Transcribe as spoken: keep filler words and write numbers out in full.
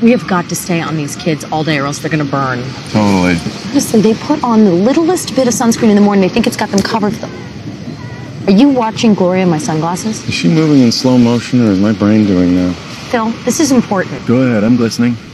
We have got to stay on these kids all day or else they're gonna burn. Totally. Listen, they put on the littlest bit of sunscreen in the morning. They think it's got them covered. Are you watching Gloria in my sunglasses? Is she moving in slow motion or is my brain doing that? Phil, this is important. Go ahead, I'm listening.